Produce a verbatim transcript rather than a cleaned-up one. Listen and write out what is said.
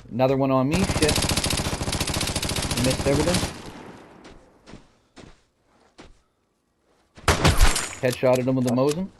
Another one on me. Shit. Missed everything. Headshotted him with the Mosin.